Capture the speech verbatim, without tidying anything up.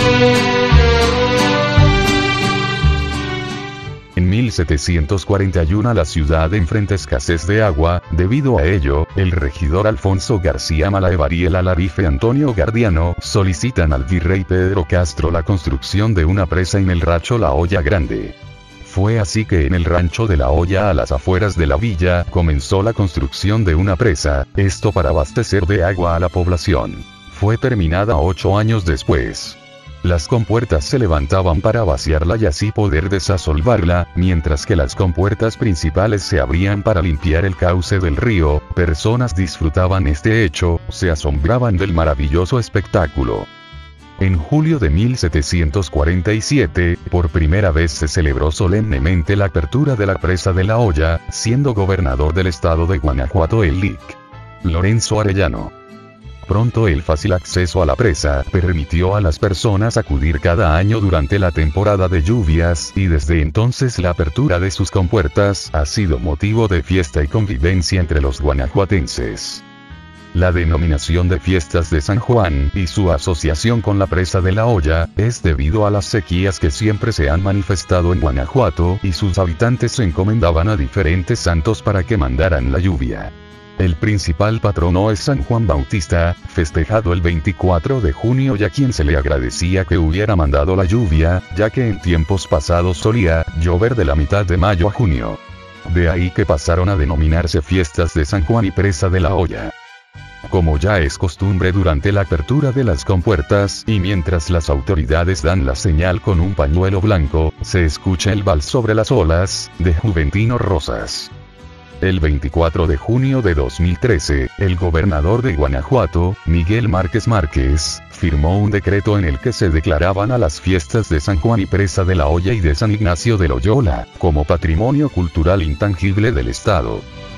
En mil setecientos cuarenta y uno la ciudad enfrenta escasez de agua. Debido a ello, el regidor Alfonso García Malaevar y el alarife Antonio Gardiano solicitan al virrey Pedro Castro la construcción de una presa en el rancho La Olla Grande. Fue así que en el rancho de La Olla, a las afueras de la villa, comenzó la construcción de una presa, esto para abastecer de agua a la población. Fue terminada ocho años después. Las compuertas se levantaban para vaciarla y así poder desasolvarla, mientras que las compuertas principales se abrían para limpiar el cauce del río. Personas disfrutaban este hecho, se asombraban del maravilloso espectáculo. En julio de mil setecientos cuarenta y siete, por primera vez se celebró solemnemente la apertura de la presa de La Olla, siendo gobernador del estado de Guanajuato el Lic Lorenzo Arellano. Pronto el fácil acceso a la presa permitió a las personas acudir cada año durante la temporada de lluvias, y desde entonces la apertura de sus compuertas ha sido motivo de fiesta y convivencia entre los guanajuatenses. La denominación de Fiestas de San Juan, y su asociación con la presa de La Olla, es debido a las sequías que siempre se han manifestado en Guanajuato, y sus habitantes se encomendaban a diferentes santos para que mandaran la lluvia. El principal patrono es San Juan Bautista, festejado el veinticuatro de junio, y a quien se le agradecía que hubiera mandado la lluvia, ya que en tiempos pasados solía llover de la mitad de mayo a junio. De ahí que pasaron a denominarse Fiestas de San Juan y Presa de La Olla. Como ya es costumbre durante la apertura de las compuertas, y mientras las autoridades dan la señal con un pañuelo blanco, se escucha el vals sobre las olas, de Juventino Rosas. El veinticuatro de junio de dos mil trece, el gobernador de Guanajuato, Miguel Márquez Márquez, firmó un decreto en el que se declaraban a las fiestas de San Juan y Presa de La Olla y de San Ignacio de Loyola, como patrimonio cultural intangible del Estado.